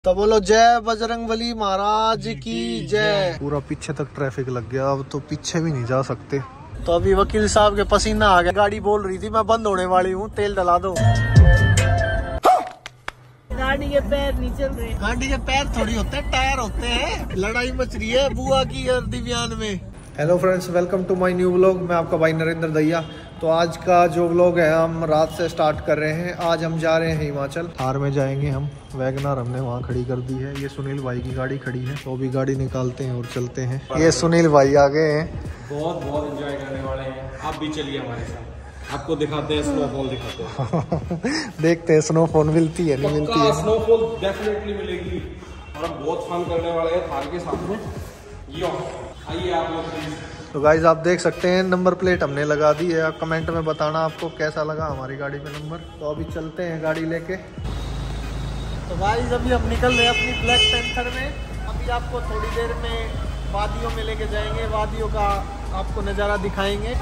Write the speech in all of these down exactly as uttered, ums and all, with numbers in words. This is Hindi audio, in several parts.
तो बोलो जय बजरंगबली महाराज की जय। पूरा पीछे तक ट्रैफिक लग गया, अब तो पीछे भी नहीं जा सकते। तो अभी वकील साहब के पसीना आ गया, गाड़ी बोल रही थी मैं बंद होने वाली हूँ, तेल डला दो। गाड़ी के पैर नहीं चल रहे। गाड़ी के पैर थोड़ी होते हैं, टायर होते हैं। लड़ाई मच रही है बुआ की और दिव्यान में। Hello friends, welcome to my new vlog. मैं आपका भाई नरेंद्र दैया। तो आज का जो व्लॉग है हम रात से स्टार्ट कर रहे हैं। आज हम जा रहे हैं हिमाचल, थार में जाएंगे हम। वैगनर हमने वहाँ खड़ी कर दी है, ये सुनील भाई की गाड़ी खड़ी है, तो अभी गाड़ी निकालते हैं और चलते हैं। ये सुनील भाई आ गए हैं, बहुत बहुत एंजॉय करने वाले हैं। आप भी चलिए हमारे साथ, आपको दिखाते हैं स्नोफॉल दिखाते हैं। देखते हैं स्नोफॉल मिलती है नहीं मिलती है। स्नोफॉल डेफिनेटली मिलेगी और हम बहुत फन करने वाले हैं थार के साथ में। यो आइए आप लोग प्लीज। तो गाइज आप देख सकते हैं नंबर प्लेट हमने लगा दी है। आप कमेंट में बताना आपको कैसा लगा हमारी गाड़ी पे नंबर। तो अभी चलते हैं गाड़ी लेके। तो गाइज अभी हम निकल रहे हैं अपनी ब्लैक पैंथर में। अभी आपको थोड़ी देर में वादियों में लेके जाएंगे, वादियों का आपको नज़ारा दिखाएंगे।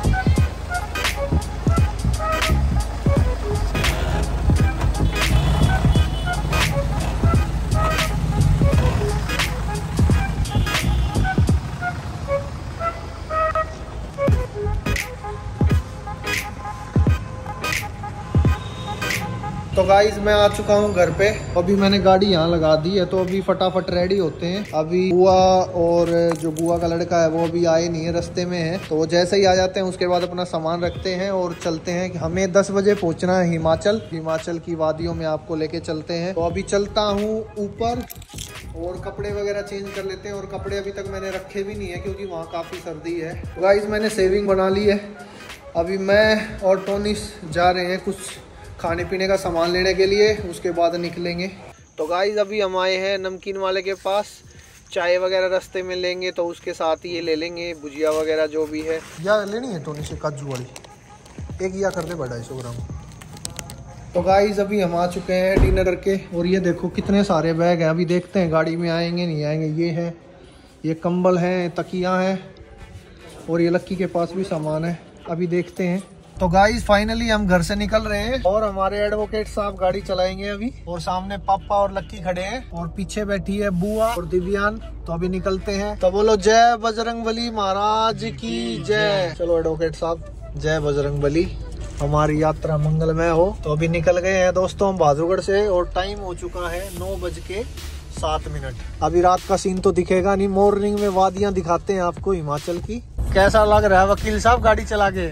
तो गाइज मैं आ चुका हूँ घर पे। अभी मैंने गाड़ी यहाँ लगा दी है, तो अभी फटाफट रेडी होते हैं। अभी बुआ और जो बुआ का लड़का है वो अभी आए नहीं है, रास्ते में है। तो जैसे ही आ जाते हैं उसके बाद अपना सामान रखते हैं और चलते हैं। हमें दस बजे पहुँचना है हिमाचल। हिमाचल की वादियों में आपको लेके चलते हैं। तो अभी चलता हूँ ऊपर और कपड़े वगैरह चेंज कर लेते हैं। और कपड़े अभी तक मैंने रखे भी नहीं है क्योंकि वहाँ काफ़ी सर्दी है। तो गाइज मैंने सेविंग बना ली है। अभी मैं और टोनिस जा रहे हैं कुछ खाने पीने का सामान लेने के लिए, उसके बाद निकलेंगे। तो गाइज अभी हम आए हैं नमकीन वाले के पास। चाय वगैरह रास्ते में लेंगे तो उसके साथ ही ये ले लेंगे, भुजिया वगैरह जो भी है। या लेनी है टोनी से काजू वाली, एक या कर दे ढाई सौ ग्राम। तो गाइज अभी हम आ चुके हैं डिनर करके। और ये देखो कितने सारे बैग हैं। अभी देखते हैं गाड़ी में आएंगे नहीं आएंगे। ये है, ये कंबल हैं, तकिया हैं और ये लक्की के पास भी सामान है। अभी देखते हैं। तो गाइस फाइनली हम घर से निकल रहे हैं और हमारे एडवोकेट साहब गाड़ी चलाएंगे अभी। और सामने पापा और लक्की खड़े हैं और पीछे बैठी है बुआ और दिव्यान। तो अभी निकलते हैं। तो बोलो जय बजरंगबली महाराज की जय। चलो एडवोकेट साहब, जय बजरंगबली, हमारी यात्रा मंगलमय हो। तो अभी निकल गए हैं दोस्तों हम बहादुरगढ़ से और टाइम हो चुका है नौ बज के सात मिनट। अभी रात का सीन तो दिखेगा नहीं, मॉर्निंग में वादियाँ दिखाते हैं आपको हिमाचल की। कैसा लग रहा है वकील साहब गाड़ी चला के?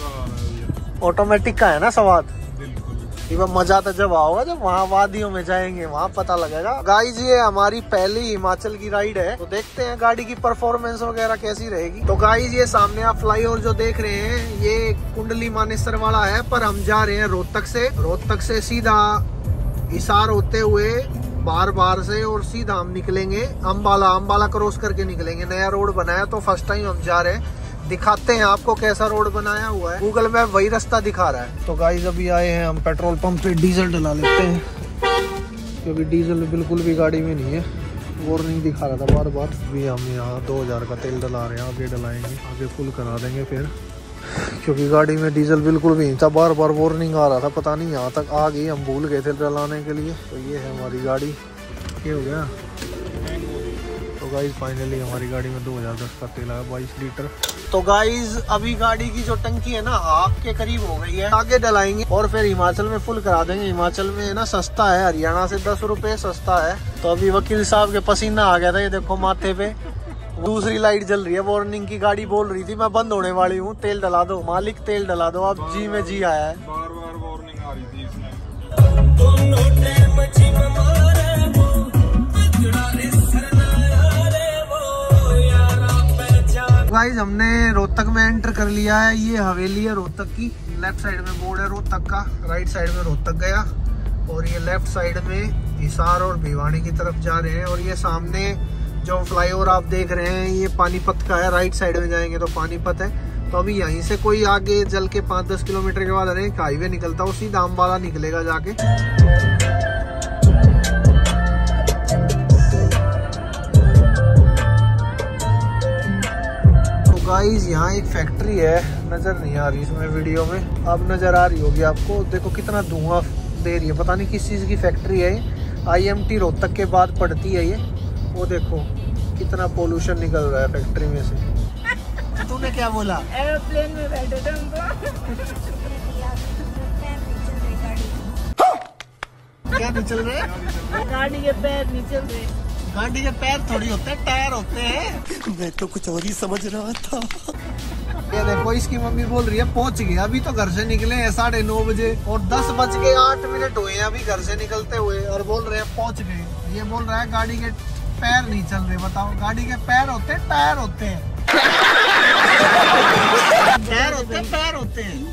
ऑटोमेटिक का है ना स्वाद। बिल्कुल मजा तो जब आओगा जब वहाँ वादियों में जाएंगे, वहाँ पता लगेगा। गाइस ये हमारी पहली हिमाचल की राइड है, तो देखते हैं गाड़ी की परफॉर्मेंस वगैरह कैसी रहेगी। तो गाइस ये सामने आप फ्लाईओवर जो देख रहे हैं ये कुंडली मानेसर वाला है, पर हम जा रहे हैं रोहतक से। रोहतक से सीधा हिसार होते हुए बार बार से और सीधा हम निकलेंगे अम्बाला। अम्बाला क्रॉस करके निकलेंगे। नया रोड बनाया तो फर्स्ट टाइम हम जा रहे हैं। दिखाते हैं आपको कैसा रोड बनाया हुआ है। गूगल मैप वही रास्ता दिखा रहा है। तो गाइस अभी आए हैं हम पेट्रोल पंप पे, डीजल डला लेते हैं क्योंकि डीजल बिल्कुल भी गाड़ी में नहीं है। वार्निंग दिखा रहा था बार बार। अभी हम यहाँ दो हजार का तेल डला रहे हैं, आगे डलाएंगे, आगे फुल करा देंगे फिर, क्योंकि गाड़ी में डीजल बिल्कुल भी नहीं था। बार बार वार्निंग आ रहा था, पता नहीं यहाँ तक आ गई, हम भूल गए थे डलाने के लिए। तो ये है हमारी गाड़ी। ये हो गया। तो गाइस फाइनली हमारी गाड़ी में दो हजार दस का तेल आया, बाईस लीटर। तो गाइस अभी गाड़ी की जो टंकी है ना हाफ के करीब हो गई है। आगे डलाएंगे और फिर हिमाचल में फुल करा देंगे। हिमाचल में है ना सस्ता है, हरियाणा से दस रुपए सस्ता है। तो अभी वकील साहब के पसीना आ गया था, ये देखो माथे पे। दूसरी लाइट जल रही है, वार्निंग की। गाड़ी बोल रही थी मैं बंद होने वाली हूँ, तेल डला दो मालिक, तेल डला दो। अब जी में जी आया है। बार बार वार्निंग आ रही थी इसमें। गाइस हमने रोहतक में एंटर कर लिया है। ये हवेली है रोहतक की। लेफ्ट साइड में बोर्ड है रोहतक का, राइट साइड में रोहतक गया और ये लेफ्ट साइड में हिसार और भिवानी की तरफ जा रहे हैं। और ये सामने जो फ्लाईओवर आप देख रहे हैं ये पानीपत का है। राइट साइड में जाएंगे तो पानीपत है। तो अभी यहीं से कोई आगे चल के पाँच दस किलोमीटर के बाद एक हाईवे निकलता है, सीधा अम्बाला निकलेगा जाके। गाइस यहाँ एक फैक्ट्री है, नजर नहीं आ रही इसमें वीडियो में, अब नजर आ रही होगी आपको। देखो कितना धुआं दे रही है, पता नहीं किस चीज की फैक्ट्री है। आईएमटी रोहतक के बाद पड़ती है ये। वो देखो कितना पोल्यूशन निकल रहा है फैक्ट्री में से। तूने क्या बोला? एरोप्लेन में बैठे थे हम तो। क्या नहीं चल रहे? गाड़ी के पैर नहीं चल रहे। गाड़ी के पैर थोड़ी होते हैं, टायर होते हैं। मैं तो कुछ और ही समझ रहा था। ये देखो इसकी मम्मी बोल रही है पहुंच गए। अभी तो घर से निकले हैं साढ़े नौ बजे और दस बज के आठ मिनट हुए हैं अभी घर से निकलते हुए, और बोल रहे हैं पहुंच गए। ये बोल रहा है गाड़ी के पैर नहीं चल रहे। बताओ, गाड़ी के पैर होते हैं, टायर होते हैं। पैर होते हैं, पैर होते हैं,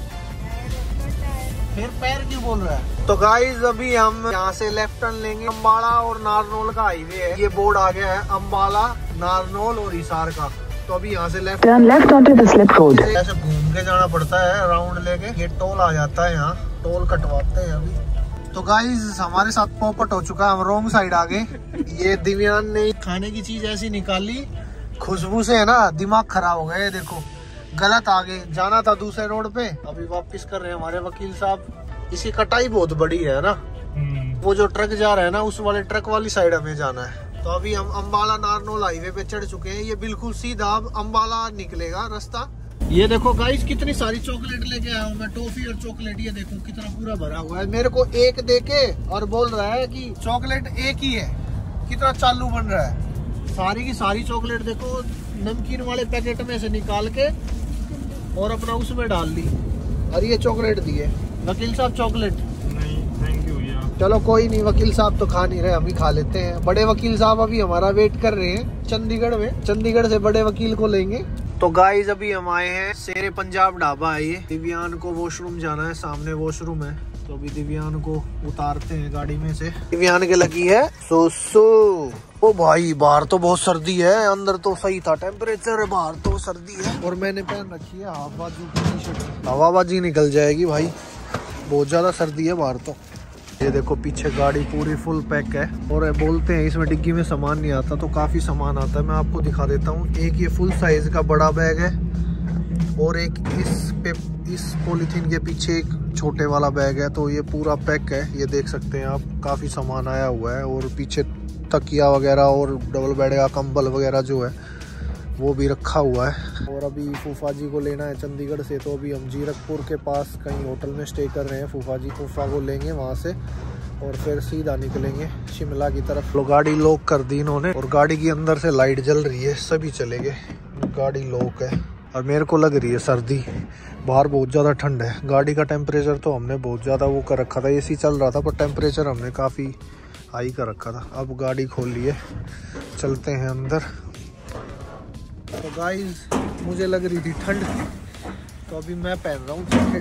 फिर पैर क्यों बोल रहा है? तो गाइज अभी हम यहाँ से लेफ्ट टर्न लेंगे। अम्बाला और नारनौल का हाईवे है। ये बोर्ड आ गया है अम्बाला, नारनौल और हिसार का। तो अभी यहाँ से left turn left on to the slip road. ऐसे घूम के जाना पड़ता है राउंड लेके। ये टोल आ जाता है, यहाँ टोल कटवाते हैं अभी। तो गाइज हमारे साथ पोपट हो चुका है, हम रोंग साइड आ गए। ये दिव्यान ने खाने की चीज ऐसी निकाली, खुशबू से है ना दिमाग खराब हो गया। ये देखो गलत आ गए, जाना था दूसरे रोड पे, अभी वापस कर रहे हैं हमारे वकील साहब। इसकी कटाई बहुत बड़ी है ना, वो जो ट्रक जा रहा है ना उस वाले ट्रक वाली साइड हमें जाना है। तो अभी हम अम्बाला नारनौल हाईवे पे चढ़ चुके हैं। ये बिल्कुल सीधा अब अम्बाला निकलेगा रास्ता। ये देखो गाइस कितनी सारी चॉकलेट लेके आया हूँ मैं, टॉफी और चॉकलेट। ये देखो कितना पूरा भरा हुआ है। मेरे को एक देके और बोल रहा है कि चॉकलेट एक ही है। कितना चालू बन रहा है। सारी की सारी चॉकलेट देखो नमकीन वाले पैकेट में से निकाल के और अपना उसमें डाल दी, और ये चॉकलेट दी है। वकील साहब चॉकलेट नहीं, थैंक यू यार। चलो कोई नहीं, वकील साहब तो खा नहीं रहे, हम ही खा लेते हैं। बड़े वकील साहब अभी हमारा वेट कर रहे हैं चंडीगढ़ में। चंडीगढ़ से बड़े वकील को लेंगे। तो गाइस अभी हम आए हैं शेरे पंजाब ढाबा है ये। दिव्यान को वॉशरूम जाना है, सामने वॉशरूम है। तो अभी दिव्यान को उतारते हैं गाड़ी में से। दिव्यान के लगी है सो सो। ओ भाई बाहर तो बहुत सर्दी है, अंदर तो सही था टेम्परेचर, बाहर तो सर्दी है। और मैंने पहन रखी है हाफ बाजू की टी शर्ट, हवाबाजी निकल जाएगी भाई, बहुत ज्यादा सर्दी है बाहर तो। ये देखो पीछे गाड़ी पूरी फुल पैक है। और बोलते हैं इसमें डिग्गी में सामान नहीं आता, तो काफी सामान आता है। मैं आपको दिखा देता हूँ। एक ये फुल साइज का बड़ा बैग है, और एक इस पे इस पॉलीथीन के पीछे एक छोटे वाला बैग है। तो ये पूरा पैक है, ये देख सकते हैं आप। काफी सामान आया हुआ है, और पीछे तकिया वगैरह और डबल बेड का कंबल वगैरह जो है वो भी रखा हुआ है। और अभी फूफा जी को लेना है चंडीगढ़ से, तो अभी हम जीरकपुर के पास कहीं होटल में स्टे कर रहे हैं। फूफा जी फूफा को लेंगे वहाँ से, और फिर सीधा निकलेंगे शिमला की तरफ। तो गाड़ी लॉक कर दी इन्होंने, और गाड़ी के अंदर से लाइट जल रही है, सभी चले गए। गाड़ी लॉक है, और मेरे को लग रही है सर्दी, बाहर बहुत ज़्यादा ठंड है। गाड़ी का टेम्परेचर तो हमने बहुत ज़्यादा वो कर रखा था, एसी चल रहा था, पर टेम्परेचर हमने काफ़ी हाई कर रखा था। अब गाड़ी खोल ली है, चलते हैं अंदर। तो गाइस मुझे लग रही थी ठंड, तो अभी मैं पहन रहा हूँ जैकेट।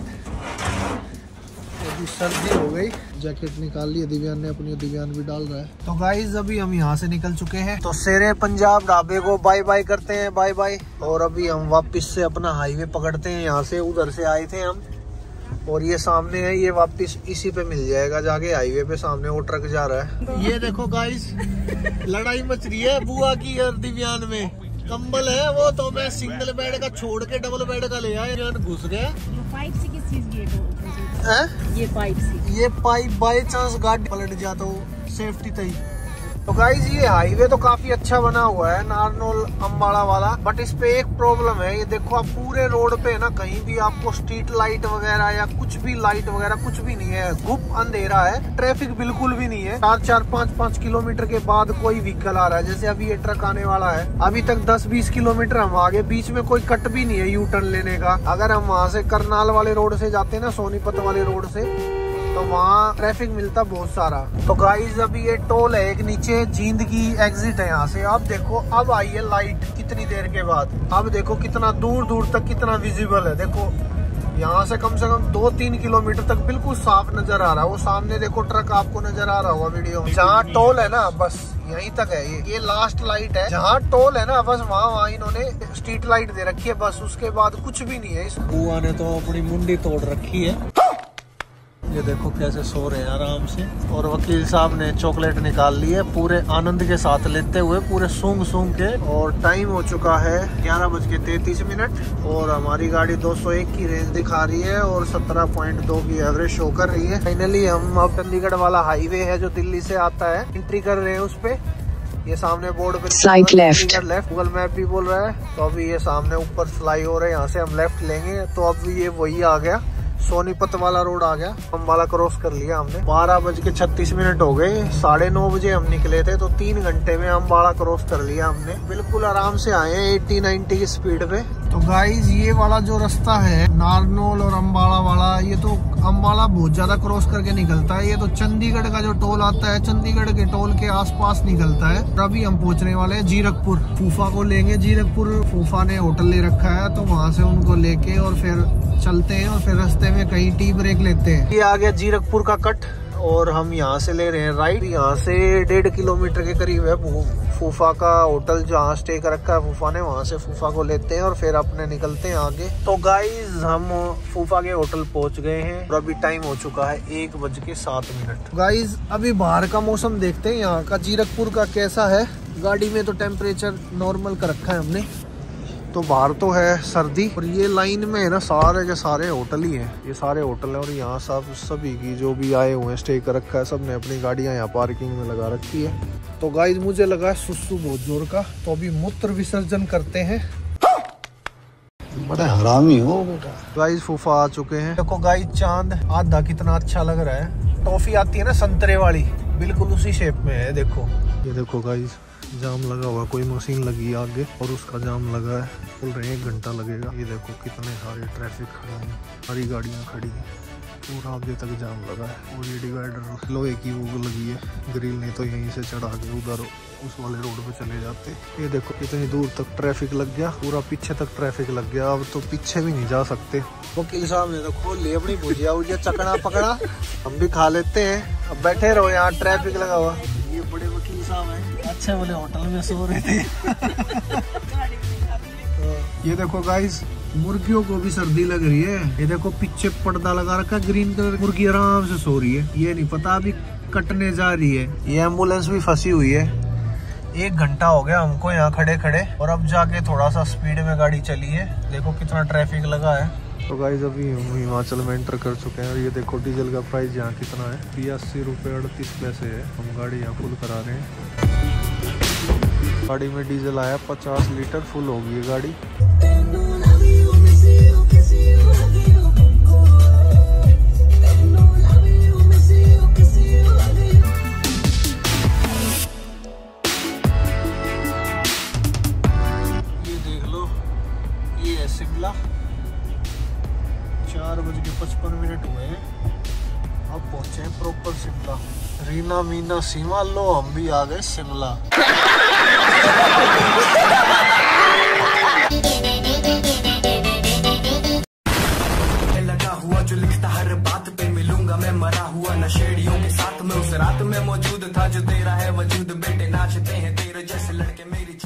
अभी सर्दी हो गई, जैकेट निकाल ली दिव्यान ने अपनी, दिव्यान भी डाल रहा है। तो गाइस अभी हम यहाँ से निकल चुके हैं। तो शेरे पंजाब ढाबे को बाय बाय करते हैं, बाय बाय। और अभी हम वापस से अपना हाईवे पकड़ते हैं। यहाँ से उधर से आए थे हम, और ये सामने है, ये वापस इसी पे मिल जाएगा जाके हाईवे पे। सामने वो ट्रक जा रहा है। ये देखो गाइस लड़ाई मच रही है बुआ की और दिव्यान में। कंबल है वो तो मैं सिंगल बेड का छोड़ के डबल बेड का ले आया, घुस गया। पाइप से किस चीज की है? ये पाइप से, ये पाइप बाई चांस गाड़ी पलट जाता हो सेफ्टी तई। तो गाइज ये हाईवे तो काफी अच्छा बना हुआ है नारनौल अम्बाला वाला, बट इस पे एक प्रॉब्लम है। ये देखो आप पूरे रोड पे ना कहीं भी आपको स्ट्रीट लाइट वगैरह या कुछ भी लाइट वगैरह कुछ भी नहीं है, गुप अंधेरा है, ट्रैफिक बिल्कुल भी नहीं है। चार चार पाँच पाँच किलोमीटर के बाद कोई व्हीकल आ रहा है, जैसे अभी ये ट्रक आने वाला है। अभी तक दस बीस किलोमीटर हम आगे, बीच में कोई कट भी नहीं है यू टर्न लेने का। अगर हम वहाँ से करनाल वाले रोड से जाते हैं ना, सोनीपत वाले रोड से, तो वहाँ ट्रैफिक मिलता बहुत सारा। तो गाइज अभी ये टोल है एक नीचे, जींद की एग्जिट है यहाँ से। अब देखो अब आई है लाइट कितनी देर के बाद। अब देखो कितना दूर दूर तक कितना विजिबल है। देखो यहाँ से कम से कम दो तीन किलोमीटर तक बिल्कुल साफ नजर आ रहा है। वो सामने देखो ट्रक आपको नजर आ रहा होगा वीडियो में। जहाँ टोल है ना बस यहीं तक है, ये ये लास्ट लाइट है। जहाँ टोल है ना बस वहाँ वहाँ इन्होंने स्ट्रीट लाइट दे रखी है, बस उसके बाद कुछ भी नहीं है। इस बुआ ने तो अपनी मुंडी तोड़ रखी है। ये देखो कैसे सो रहे हैं आराम से। और वकील साहब ने चॉकलेट निकाल ली है पूरे आनंद के साथ लेते हुए, पूरे सूंघ सूंघ के। और टाइम हो चुका है ग्यारह बज के तैतीस मिनट और हमारी गाड़ी दो सौ एक की रेंज दिखा रही है और सत्रह पॉइंट दो की एवरेज शो कर रही है। फाइनली हम अब चंडीगढ़ वाला हाईवे है जो दिल्ली से आता है, एंट्री कर रहे हैं उस पे। ये सामने बोर्ड पे slide left left Google map भी बोल रहा है। तो अभी ये सामने ऊपर फ्लाई हो रहा है, यहाँ से हम लेफ्ट लेंगे। तो अब ये वही आ गया, सोनीपत वाला रोड आ गया। अम्बाला क्रॉस कर लिया हमने। बारह बज के छत्तीस मिनट हो गए, साढ़े नौ बजे हम निकले थे, तो तीन घंटे में अम्बाला क्रॉस कर लिया हमने। बिल्कुल आराम से आए हैं अस्सी नब्बे की स्पीड पे। तो गाइज ये वाला जो रास्ता है नारनौल और अम्बाला वाला, ये तो अम्बाला बहुत ज्यादा क्रॉस करके निकलता है। ये तो चंडीगढ़ का जो टोल आता है, चंडीगढ़ के टोल के आसपास निकलता है। और अभी हम पहुंचने वाले हैं जीरकपुर। फूफा को लेंगे जीरकपुर, फूफा ने होटल ले रखा है, तो वहाँ से उनको लेके और फिर चलते हैं और फिर रास्ते में कहीं टी ब्रेक लेते हैं। ये आ गया जीरकपुर का कट और हम यहाँ से ले रहे हैं राइट। यहाँ से डेढ़ किलोमीटर के करीब है फूफा का होटल जहाँ स्टे कर रखा है फूफा ने, वहाँ से फूफा को लेते हैं और फिर अपने निकलते हैं आगे। तो गाइज हम फूफा के होटल पहुँच गए हैं और अभी टाइम हो चुका है एक बज के सात मिनट। गाइज अभी बाहर का मौसम देखते हैं यहाँ का जीरकपुर का कैसा है। गाड़ी में तो टेम्परेचर नॉर्मल कर रखा है हमने, तो बाहर तो है सर्दी। और ये लाइन में है ना सारे के सारे होटल ही हैं, ये सारे होटल हैं। और यहाँ सब सभी की जो भी आए हुए हैं स्टे कर रखा है, सब ने अपनी गाड़ियाँ यहाँ पार्किंग में लगा रखी है। तो गाइज मुझे लगा है सुसु बहुत जोर का, तो अभी मूत्र विसर्जन करते हैं। बड़ा हरामी हो बेटा। गाइज फूफा आ चुके हैं। देखो गाइज चांद आधा कितना अच्छा लग रहा है। टॉफी आती है ना संतरे वाली, बिल्कुल उसी शेप में है। देखो ये देखो गाइज जाम लगा हुआ, कोई मशीन लगी है आगे और उसका जाम लगा है। बोल रहे हैं एक घंटा लगेगा। ये देखो कितने सारे ट्रैफिक खड़े हैं, सारी गाड़ियाँ खड़ी हैं, पूरा आगे तक जाम लगा है। और ये डिवाइडर लोहे की वो लगी है ग्रिल, नहीं तो यहीं से चढ़ा के उधर उस वाले रोड पे चले जाते। ये देखो कितनी दूर तक ट्रैफिक लग गया, पूरा पीछे तक ट्रैफिक लग गया। अब तो पीछे भी नहीं जा सकते। वकील साहब ने तो खोल ली अपनी भुजिया उजिया चकना पकड़ा, हम भी खा लेते हैं। अब बैठे रहो, यहाँ ट्रैफिक लगा हुआ। ये बड़े वकील साहब हैं, अच्छे वाले होटल में सो रहे थे। ये देखो गाइस मुर्गियों को भी सर्दी लग रही है। ये देखो पीछे पर्दा लगा रखा ग्रीन कलर, मुर्गी आराम से सो रही है। ये नहीं पता अभी कटने जा रही है। ये एम्बुलेंस भी फंसी हुई है। एक घंटा हो गया हमको यहाँ खड़े खड़े और अब जाके थोड़ा सा स्पीड में गाड़ी चली है। देखो कितना ट्रैफिक लगा है। तो गाइस अभी हम हिमाचल में एंटर कर चुके हैं और ये देखो डीजल का प्राइस यहाँ कितना है, बयासी रुपये अड़तीस पैसे है। हम गाड़ी यहाँ फुल करा रहे हैं। गाड़ी में डीजल आया पचास लीटर, फुल होगी ये गाड़ी। ये देख लो, ये है शिमला। चार बज के पचपन मिनट हुए हैं, अब पहुंचे हैं प्रॉपर शिमला। रीना मीना सीमा, लो हम भी आ गए शिमला। लगा हुआ जो लिखता हर बात पे, मिलूंगा मैं मरा हुआ नशेड़ियों के साथ में। उस रात में मौजूद था जो तेरा है वजूद, बेटे नाचते हैं।